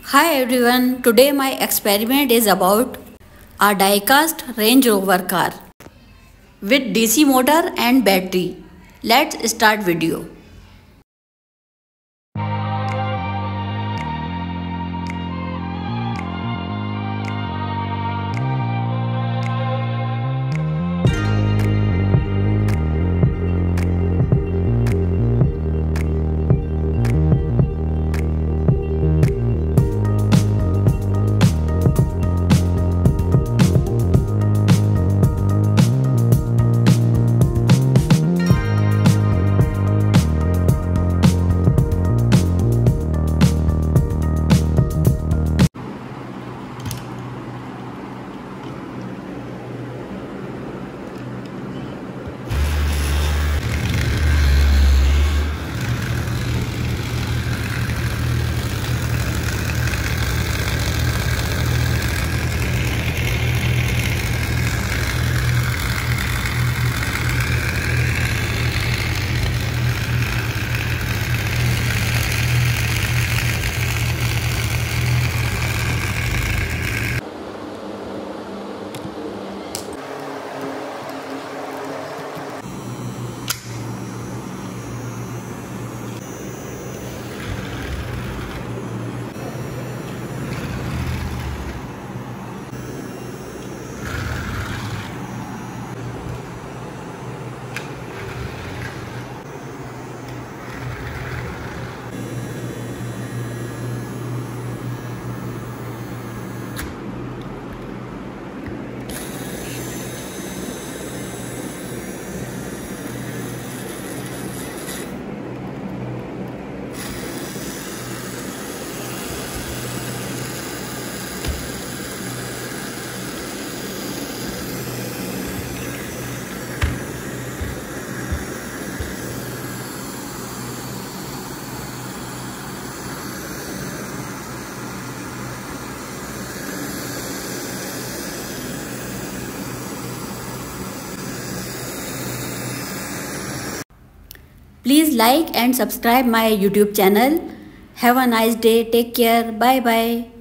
Hi everyone, today my experiment is about a die-cast Range Rover car with DC motor and battery. Let's start video. Please like and subscribe my YouTube channel. Have a nice day. Take care. Bye bye.